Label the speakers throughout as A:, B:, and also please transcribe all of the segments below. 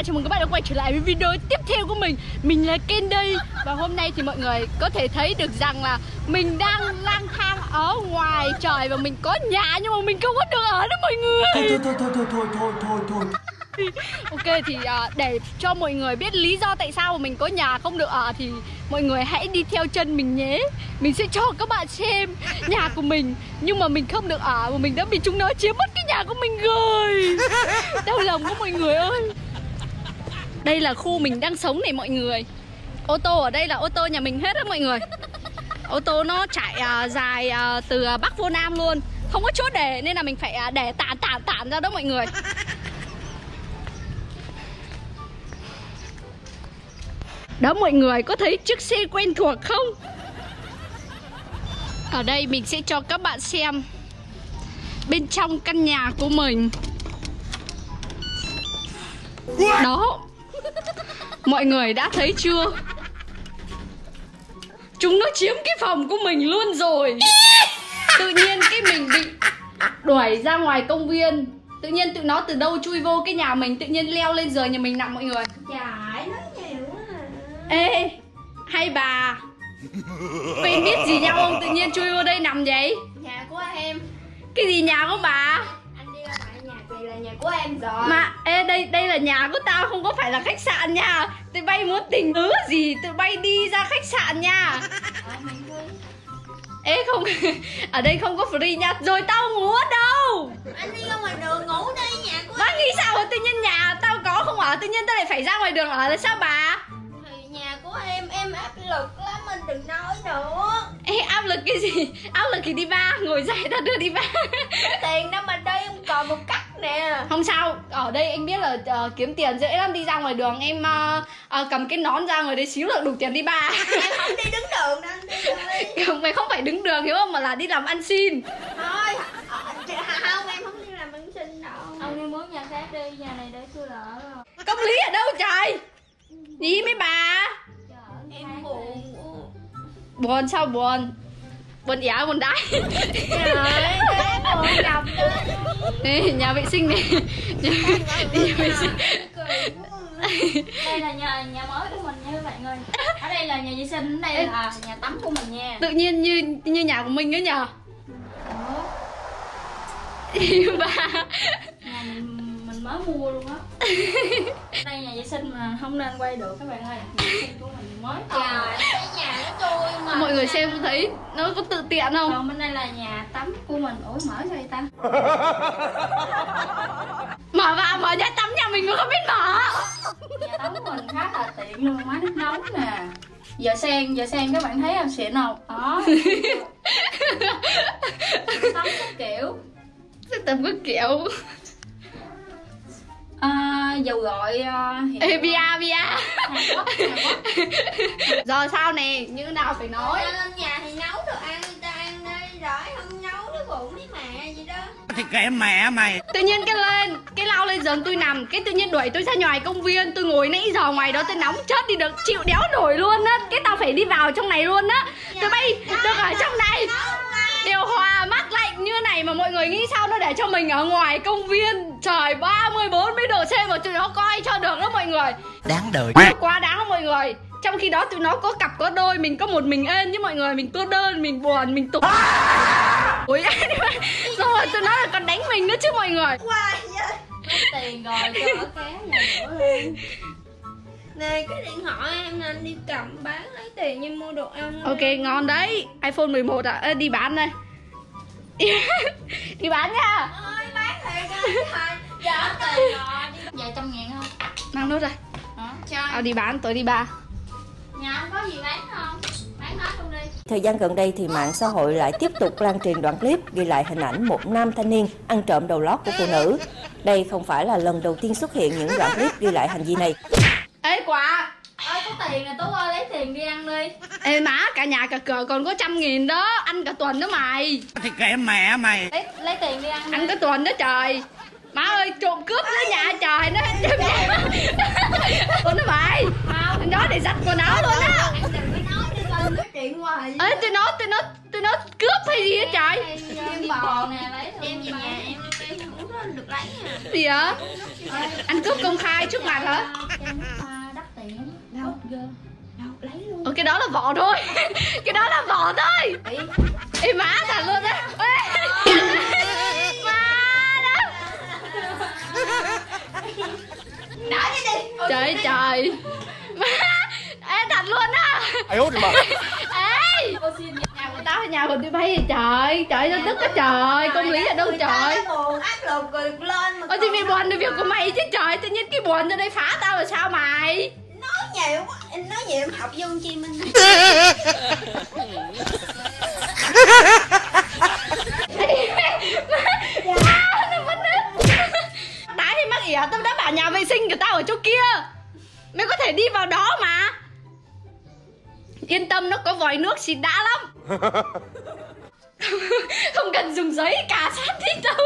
A: chào mừng các bạn đã quay trở lại với video tiếp theo của mình. Mình là Ken đây. Và hôm nay thì mọi người có thể thấy được rằng là mình đang lang thang ở ngoài trời. Và mình có nhà nhưng mà mình không có được ở đó mọi người. Thôi. Ok thì để cho mọi người biết lý do tại sao mà mình có nhà không được ở thì mọi người hãy đi theo chân mình nhé. Mình sẽ cho các bạn xem nhà của mình nhưng mà mình không được ở, mà mình đã bị chúng nó chiếm mất cái nhà của mình rồi. Đau lòng quá mọi người ơi. Đây là khu mình đang sống này mọi người. Ô tô ở đây là ô tô nhà mình hết á mọi người. Ô tô nó chạy dài từ Bắc vô Nam luôn. Không có chỗ để nên là mình phải để tản ra đó mọi người. Đó mọi người có thấy chiếc xe quen thuộc không? Ở đây mình sẽ cho các bạn xem bên trong căn nhà của mình. Đó. Mọi người đã thấy chưa? Chúng nó chiếm cái phòng của mình luôn rồi. Tự nhiên cái mình bị đuổi ra ngoài công viên. Tự nhiên tụi nó từ đâu chui vô cái nhà mình, tự nhiên leo lên giường nhà mình nằm mọi người.
B: Trời, nói nhiều quá à.
A: Ê, hay bà quen biết gì nhau không? Tự nhiên chui vô đây nằm vậy?
B: Nhà của em.
A: Cái gì nhà của bà?
B: Anh đi ra ngoài nhà thì là nhà của em rồi.
A: Mà ê, đây là nhà của tao, không có phải là khách sạn nha. Tụi bay muốn tình tứ gì tụi bay đi ra khách sạn nha.
B: Mình vui.
A: Ê không, ở đây không có free nha. Rồi tao ngủ ở đâu?
B: Anh đi ra ngoài đường ngủ đi, nhà của
A: Má nghĩ sao mà tự nhiên nhà tao có không ở, tự nhiên tao lại phải ra ngoài đường ở là sao bà?
B: thì nhà của em áp lực lắm, anh đừng nói nữa.
A: Ê, áp lực cái gì? Áp lực thì đi ba, ngồi dậy tao đưa đi ba.
B: Tiền đâu mà đi, em còn một cắt nè.
A: Không sao, ở đây anh biết là kiếm tiền dễ lắm. Đi ra ngoài đường em cầm cái nón ra ngoài đấy xíu là đủ tiền đi ba.
B: Em không đi đứng đường đâu, anh đi.
A: Không phải đứng đường hiểu không, mà là đi làm ăn xin.
B: Thôi, không, em không đi làm ăn xin đâu. Ông đi muốn nhà khác đi, nhà này để tôi ở rồi.
A: Công lý ở đâu trời? Gì mấy bà?
B: Trời, em buồn.
A: Buồn sao buồn? Buồn ỉa buồn đái.
B: Trời ơi, em buồn chồng đó.
A: Ê, nhà vệ sinh này. Nhà vệ sinh.
B: Đây là nhà mới của mình nha các bạn ơi. Ở đây là nhà vệ sinh, ở đây là nhà tắm của mình nha.
A: Tự nhiên như nhà của mình nữa nhờ. Bà.
B: Nhà mình mới mua luôn á. Đây nhà vệ sinh mà không nên quay được các bạn ơi. Nhà vệ sinh của mình mới. Trời, cái nhà của tôi mà.
A: Mọi người xem thấy nó có tự tiện không?
B: Còn bên đây là nhà tắm của mình. Ủa mở sao vậy ta?
A: Mở vào, mở nhà tắm nhà mình mà không biết mở.
B: Nhà tắm của mình khá là tiện luôn, máy nước nóng nè. Giờ sen các bạn thấy không, xịn không? Đó. Tắm cái kiểu.
A: Tầm cái kiểu.
B: Dầu gội
A: Ê, bia.
B: Hàn Quốc.
A: Rồi sao nè, như nào phải nói.
B: Lên nhà thì nấu đồ ăn, người ta ăn đi, rồi không nấu đứa bụng với mẹ gì đó.
C: Thì kệ mẹ mày.
A: Tự nhiên cái lao lên giường tôi nằm, cái tự nhiên đuổi tôi ra ngoài công viên. Tôi ngồi nãy giờ ngoài đó tôi nóng chết đi được, chịu đéo nổi luôn á. Cái tao phải đi vào trong này luôn á. Tụi bay được ở trong này, điều hòa mát lạnh như này mà mọi người nghĩ sao nó để cho mình ở ngoài công viên trời 34 mấy độ C mà tụi nó coi cho được đó mọi người.
C: Đáng đời.
A: Quá đáng không mọi người. Trong khi đó tụi nó có cặp có đôi, mình có một mình ên với mọi người, mình cô đơn, mình buồn, mình tụt. Ui rồi tụi nó là còn đánh mình nữa chứ mọi người.
B: Có tiền rồi cho ở ké nhà nữa luôn. Nè cái điện thoại em nên đi cầm bán lấy tiền như mua đồ ăn.
A: Ok ngon đấy. iPhone 11 à? Ê, đi bán đây. Đi bán nha.
B: Ôi bán thiệt á. Trả tiền rồi. Vài trăm ngàn không?
A: Mang nốt đây.
B: Chơi.
A: Đi bán, tôi đi ba.
B: Nhà không có gì bán không? Bán hết luôn đi.
D: Thời gian gần đây thì mạng xã hội lại tiếp tục lan truyền đoạn clip ghi lại hình ảnh một nam thanh niên ăn trộm đầu lót của phụ nữ. Đây không phải là lần đầu tiên xuất hiện những đoạn clip ghi lại hành vi này.
A: Ê quả.
B: Ơi có tiền nè Tú ơi, lấy tiền đi ăn đi.
A: Ê má, cả nhà cả cửa còn có 100.000 đó, ăn cả tuần đó mày.
C: Thì kệ mẹ mày.
B: Lấy tiền đi ăn đi.
A: Ăn cả tuần đó trời. Má ơi trộm cướp dưới nhà trời nó hết trong nhà. Con nó mày.
B: Không.
A: Nó để giặt quần áo luôn á.
B: Em đừng có nói cho con nói chuyện hoài.
A: Ê tụi nó cướp hay gì á trời.
B: Chim bò nè, lấy đem về nhà em không có được
A: Gì hả? Ăn cướp công khai trước mặt hả?
B: Đắt tiền. Đâu? Đâu lấy luôn.
A: Cái đó là vỏ thôi. Cái đó là vỏ thôi. Ê má thật luôn á. Má đó.
B: Đỡ đi đi.
A: Trời trời. Má. Ê thật luôn á.
C: Ai út mà.
A: Ê. Nhà của tao hay nhà của tụi bay vậy trời. Trời ơi tức quá trời. Công lý ở đâu trời.
B: Buồn áp lực rồi lên mà.
A: Ôi thì mày buồn được việc của mày chứ trời. Tự nhiên cái buồn cho đây phá tao là sao mày?
B: Nói nhiều quá, nói nhiều em học vô chi Minh.
A: Tái thì mắc ỉa, tao đã bảo nhà vệ sinh của tao ở chỗ kia. Mày có thể đi vào đó mà. Yên tâm, nó có vòi nước xịt đã lắm. Không cần dùng giấy cà sát thích đâu.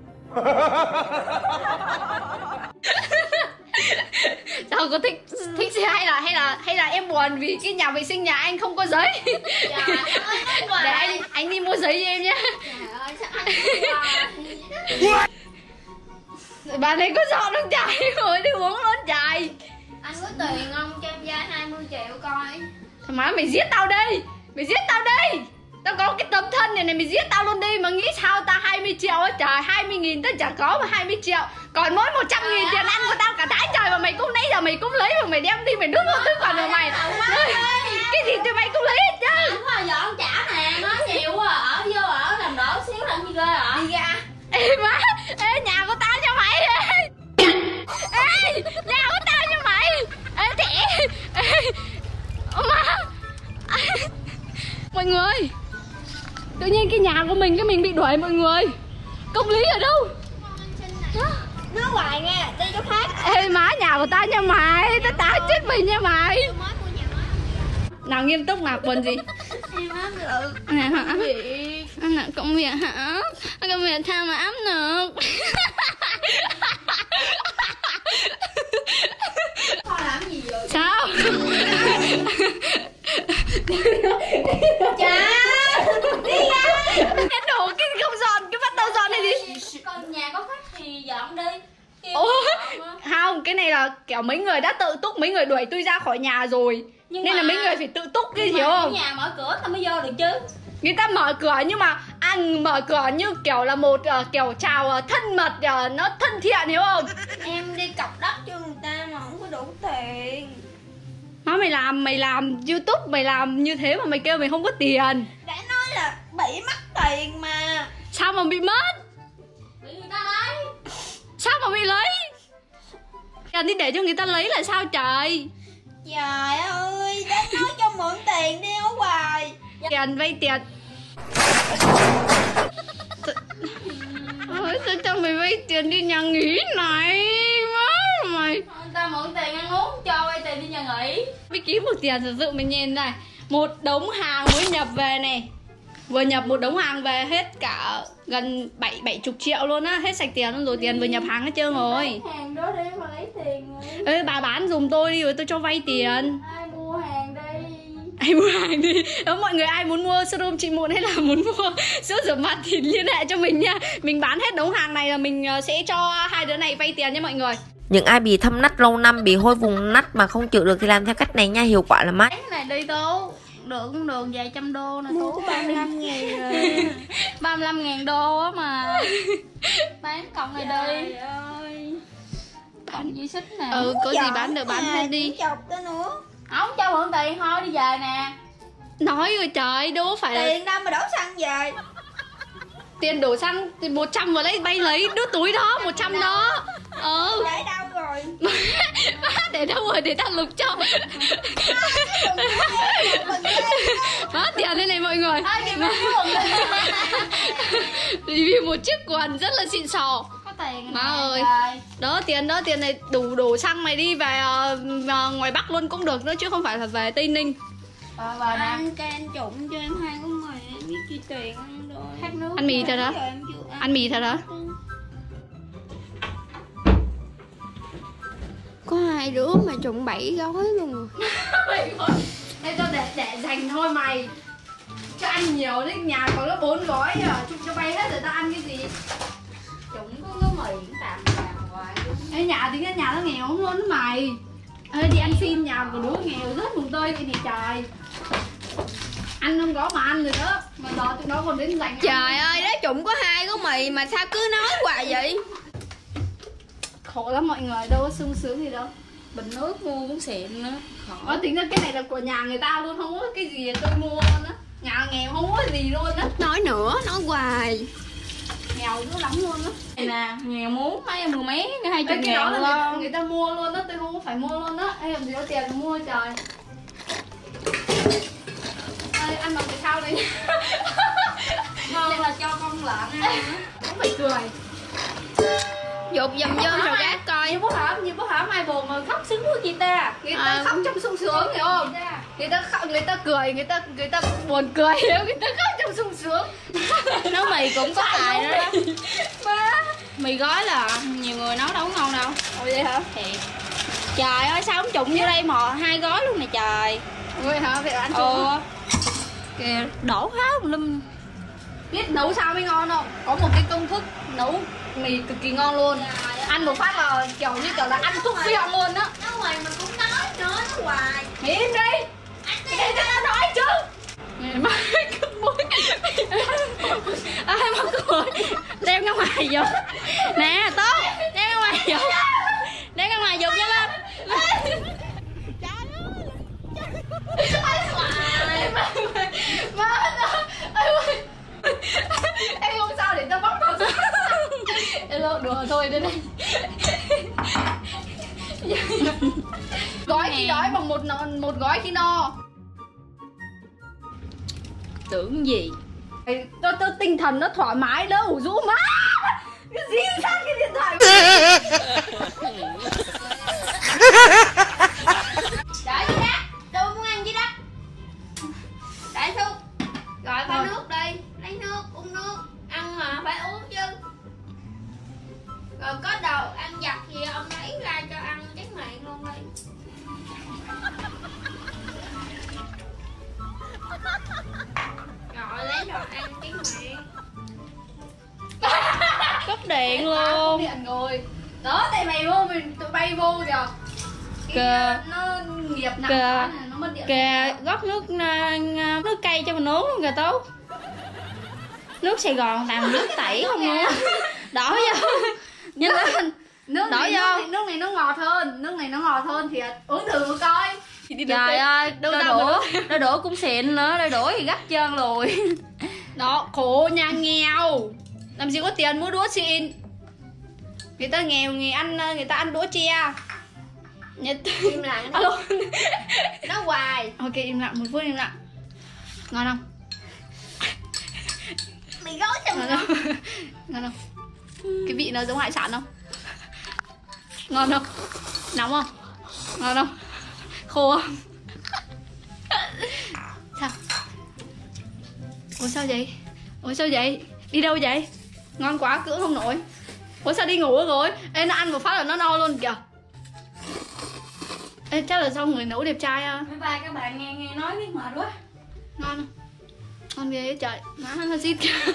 A: Sao có thích gì hay là em buồn vì cái nhà vệ sinh nhà anh không có giấy?
B: Trời ơi,
A: để anh đi mua giấy cho em nhé.
B: trời ơi, sao anh
A: Bà này có dọn không trời? Ngồi đi uống luôn trời.
B: anh có tiền không cho em vay 20 triệu coi.
A: Thằng má mày giết tao đi. Mày giết tao đi. Tao có cái tấm thân này mày giết tao luôn đi. Mà nghĩ sao tao 20 triệu á trời. 20.000 tao chả có mà 20 triệu. Còn mỗi 100.000 tiền ăn của tao cả tháng trời. Mà mày cũng nãy giờ mày cũng lấy. Mà mày đem đi mày đút vô túi quần của mày. Cái gì tụi mày cũng lấy hết chứ.
B: Đúng rồi, dọn trả nè, nói nhiều quá. Ở vô ở làm đổ xíu làm gì ghê ạ.
A: Đi ra. Ê má. Ê nhà của tao cho mày. Ê nhà của tao cho mày. Ê thẻ. Má. Mọi người, tự nhiên cái nhà của mình bị đuổi mọi người. Công lý ở đâu?
B: Nói hoài nghe, đi chỗ khác.
A: Ê má nhà của tao nha mày. Tao tao chết mình nha mày. Nào nghiêm túc nào, buồn gì?
B: Em áp lực.
A: Hả? Anh là công việc hả? Công việc sao mà áp lực?
B: Thôi làm gì rồi?
A: Sao?
B: Chà, đi ra.
A: Cái đồ cái không dọn, cái bắt đầu dọn này đi.
B: Con nhà có khách thì dọn đi.
A: Ủa? Không, cái này là kiểu mấy người đã tự túc, mấy người đuổi tôi ra khỏi nhà rồi.
B: Nhưng
A: nên
B: mà
A: là mấy người phải tự túc cái hiểu không?
B: Nhà mở cửa tao mới vô được chứ.
A: Người ta mở cửa nhưng mà ăn mở cửa như kiểu là một kiểu chào thân mật, nó thân thiện hiểu không?
B: Em đi cọc đất cho người ta mà không có đủ tiền.
A: Má mày làm YouTube mày làm như thế mà mày kêu mày không có tiền.
B: Đã nói là bị mất tiền mà.
A: Sao mà bị mất?
B: Bị người ta lấy.
A: Sao mà bị lấy? Tiền đi để cho người ta lấy là sao trời?
B: Trời ơi, đã nói cho mượn tiền đi ở hoài.
A: Tiền vay tiền. Ôi, sao cho mày vay tiền đi nhà nghỉ này? Má mày.
B: Người ta mượn tiền ăn uống cho vay tiền đi nhà nghỉ.
A: Mới kiếm một tiền thật sự mày nhìn này. Một đống hàng mới nhập về này. Vừa nhập một đống hàng về hết cả gần 70 triệu luôn á. Hết sạch tiền luôn rồi, tiền vừa nhập hàng hết trơn rồi.
B: Bán hàng đó để mà lấy tiền rồi.
A: Ê bà bán giùm tôi đi rồi tôi cho vay tiền.
B: Ai mua hàng đi.
A: Ai mua hàng đi. Đó, mọi người ai muốn mua serum chị Mụn hay là muốn mua sữa rửa mặt thì liên hệ cho mình nha. Mình bán hết đống hàng này là mình sẽ cho hai đứa này vay tiền nha mọi người.
E: Những ai bị thâm nách lâu năm, bị hôi vùng nách mà không chịu được thì làm theo cách này nha, hiệu quả là mát.
B: Cái này đi Tú. Được cũng được vài trăm đô nè Tú. 35.000 rồi. 35.000 đô á mà. Bán cọng này đi.
A: Ơi.
B: Cọng dây xích nè.
A: Ừ, có gì bán được bán hết đi.
B: Chọc tới nữa. Không cho mượn tiền thôi đi về nè.
A: Nói rồi trời, đâu phải là
B: Tiền đâu mà đổ xăng về.
A: tiền đổ xăng thì 100 vào lấy bay lấy đút túi đó, 100 đó.
B: Để đâu rồi?
A: Để đâu rồi để tao lục cho. Má tiền đây này mọi người. Review một chiếc quần rất là xịn sò.
B: Có tiền
A: Má ơi. Đó tiền này đủ xăng mày đi về ngoài Bắc luôn cũng được nữa chứ không phải là về Tây Ninh.
B: Anh can trụng cho em 2 của mày, em biết chi tiền ăn rồi. Khát nước.
A: Ăn mì thật hả? Ăn mì thật hả?
F: Có 2 đứa mà trụng 7 gói luôn rồi.
A: Thế tôi để dành thôi mày. Cho ăn nhiều đấy, nhà có 4 gói à. Chụp cho bay hết rồi tao ăn cái gì?
B: Trụng có mì.
A: Ê, nhà thì cái nhà nó nghèo không luôn đó mày. Ê, đi ăn xin nhà của đứa nghèo rất mùng tơi vậy thì trời. Ăn không có mà ăn rồi đó. Mà đó tụi nó còn đến dành.
F: Trời ơi, đó Trụng có 2 gói mì mà sao cứ nói hoài vậy?
A: Khổ lắm mọi người, đâu có sung sướng gì đâu.
B: Bình nước mua cũng xịn nữa.
A: Có tính ra cái này là của nhà người ta luôn, không có cái gì tôi mua luôn á. Nhà nghèo không có gì luôn á.
F: Nói nữa, nói hoài.
A: Nghèo dữ lắm luôn á.
B: Này nè, nghèo muốn mấy mười mấy, 20
A: Cái
B: ngàn
A: đó là
B: luôn.
A: người ta mua luôn á, tôi không có phải mua luôn á. Ê, làm gì có tiền mua trời. Ê, ăn bằng cái thao này.
B: Ngon là cho con lợn ăn.
A: Không phải cười.
F: Dục dầm dơm rồi gác coi.
A: Như bố hả mai buồn mà khóc sướng quá chị ta. Người ta khóc trong sung sướng hiểu không? Người ta khóc, người ta cười, người ta buồn cười, người ta khóc trong sung sướng.
B: Nấu mì cũng có tài đó. Mì gói là nhiều người nấu đâu có ngon đâu.
A: Ồ vậy hả?
B: Thiệt. Trời ơi sao không trụng vô đây mà 2 gói luôn nè trời.
A: Vậy hả? Vậy là ăn chung.
B: Kìa đổ hết một lum.
A: Biết nấu sao mới ngon không? Có một cái công thức nấu mì cực kỳ ngon luôn. Ăn một phát là kiểu như kiểu là ăn thuốc phiện luôn á.
F: Nói hoài mình cũng nói nữa, nói hoài.
A: Mày im đi. Để cho nó nói chứ. Mày má cứ mũi.
B: Ai mắc cười. Đem ra ngoài vô. Nè tốt. Đem ra ngoài vô. Đem ra ngoài dùng cho lên.
A: Em không sao để tao bóc tao ra. Em đùa thôi đây này. Gói khi đói bằng một gói khi no.
B: Tưởng gì?
A: Tôi tinh thần nó thoải mái đỡ ủ rũ má. Cái gì sao cái điện thoại.
F: Đợi gì đó, tôi muốn ăn gì đó. Đợi xuống. Gọi có nước đi, lấy nước, uống nước. Ăn mà phải uống chứ. Rồi có đồ ăn vặt gì ông lấy ra cho ăn cái miệng luôn đi. Rồi lấy đồ ăn cái miệng.
B: Cúp điện luôn.
A: Điện rồi. Đó tại mày vô mình tụi bay vô kìa.
B: Kìa.
A: Nó nghiệp nặng
B: Kìa.
A: quá này, nó mất điện.
B: Kìa góp nước cay cho mình uống luôn kìa Tú. Nước Sài Gòn toàn nước tẩy không luôn. Đổ vô. Nhanh lên.
A: Nước
B: Đổ
A: này,
B: vô.
A: nước này nó ngọt hơn, nước này nó ngọt hơn thì uống thử một coi. Thì đi
B: Trời ơi,
A: đâu
B: đôi đũa cũng xịn nữa, đôi đũa thì gắt trơn lùi.
A: đó, khổ nhà nghèo. Làm gì có tiền mua đũa xịn. Người ta nghèo người ta ăn đũa tre.
F: Im lặng
A: Alo.
F: nó hoài.
A: Ok im lặng, 1 phút im lặng. Ngon không?
F: Mày gói cho
A: Ngon không? Ngon không? Cái vị nó giống hải sản không? Ngon không? Nóng không? Ngon không? Khô không? Sao? Ủa sao vậy? Ủa sao vậy? Đi đâu vậy? Ngon quá cưỡng không nổi. Ủa sao đi ngủ rồi? Ê nó ăn một phát là nó no luôn kìa. Ê chắc là do người nấu đẹp trai à.
B: Bye bye các bạn, nghe nói biết mệt quá.
A: Ngon không? Ngon ghê trời. Má nó xít kìa.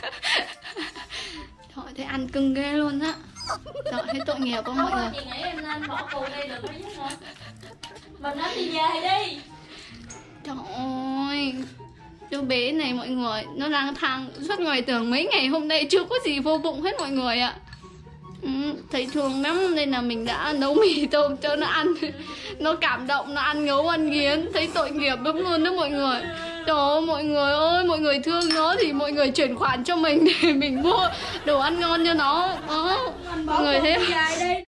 A: Thôi thấy ăn cưng ghê luôn á. Trời thấy tội nghiệp không mọi người.
B: Chị nghĩ em nên bỏ cuộc đi đừng có giúp nữa. Mình nói đi về đi.
A: Trời ơi. Đứa bé này mọi người, nó lang thang suốt ngoài tường mấy ngày hôm nay chưa có gì vô bụng hết mọi người ạ. Thấy thương lắm nên là mình đã nấu mì tôm cho nó ăn. Nó cảm động, nó ăn ngấu ăn nghiến. Thấy tội nghiệp lắm luôn đó mọi người. Trời ơi mọi người ơi, mọi người thương nó thì mọi người chuyển khoản cho mình để mình mua đồ ăn ngon cho nó. Mọi người thấy